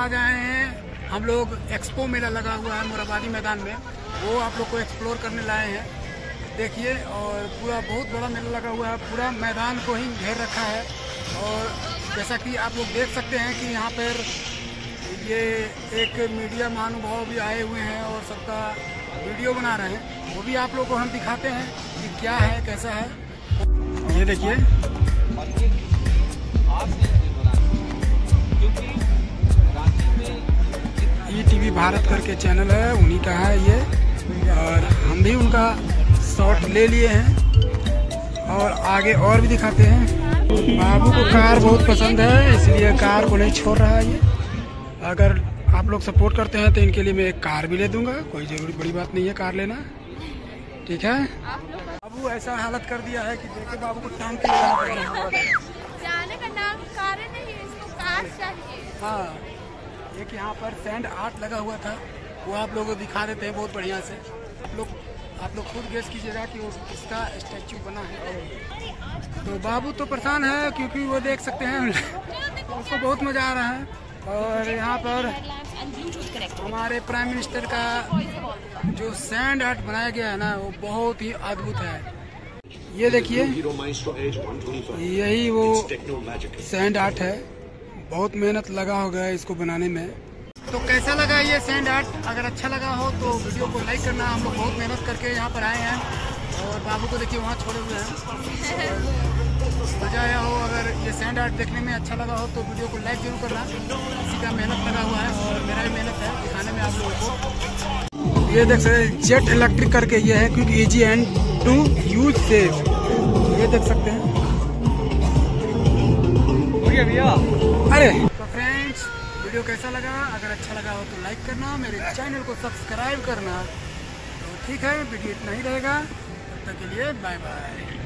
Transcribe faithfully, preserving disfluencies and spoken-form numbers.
आज आए हैं हम लोग, एक्सपो मेला लगा हुआ है मोराबादी मैदान में, वो आप लोग को एक्सप्लोर करने लाए हैं। देखिए, और पूरा बहुत बड़ा मेला लगा हुआ है, पूरा मैदान को ही घेर रखा है। और जैसा कि आप लोग देख सकते हैं कि यहाँ पर ये एक मीडिया महानुभाव भी आए हुए हैं और सबका वीडियो बना रहे हैं। वो भी आप लोग को हम दिखाते हैं कि क्या है, कैसा है। ये देखिए, ई टीवी भारत करके चैनल है, उन्हीं का है ये। और हम भी उनका शॉट ले लिए हैं और आगे और भी दिखाते हैं। बाबू को कार बहुत पसंद है, इसलिए कार को नहीं छोड़ रहा है ये। अगर आप लोग सपोर्ट करते हैं तो इनके लिए मैं एक कार भी ले दूंगा, कोई जरूरी बड़ी बात नहीं है कार लेना, ठीक है। बाबू ऐसा हालत कर दिया है कि देखे बाबू को टांग के जाना जाने का नाम कार नहीं, इसको कार चाहिए। हाँ, एक यहाँ पर सैंड आर्ट लगा हुआ था, वो आप लोगों को दिखा देते हैं बहुत बढ़िया से। आप लोग आप लोग खुद गेस कीजिएगा कि वो किसका स्टैचू बना है। तो बाबू तो परेशान है क्योंकि वो देख सकते हैं उसको बहुत मजा आ रहा है। और यहाँ पर हमारे प्राइम मिनिस्टर का जो सैंड आर्ट बनाया गया है ना, वो बहुत ही अद्भुत है। ये देखिए, यही वो सैंड आर्ट है, बहुत मेहनत लगा होगा इसको बनाने में। तो कैसा लगा ये सैंड आर्ट? अगर अच्छा लगा हो तो वीडियो को लाइक करना। हम लोग बहुत मेहनत करके यहाँ पर आए हैं और बाबू को देखिए वहाँ छोड़े हुए हैं। मजा आया हो, अगर ये सैंड आर्ट देखने में अच्छा लगा हो तो वीडियो को लाइक जरूर करना। इसी का मेहनत लगा हुआ है और मेरा भी मेहनत है दिखाने में आप लोगों को। ये देख सकते हैं, जेट इलेक्ट्रिक करके ये है, क्योंकि easy and to use safe. ये देख सकते हैं। भैया अरे तो फ्रेंड्स, वीडियो कैसा लगा? अगर अच्छा लगा हो तो लाइक करना, मेरे चैनल को सब्सक्राइब करना। तो ठीक है, वीडियो इतना ही रहेगा, तब तक के लिए बाय बाय।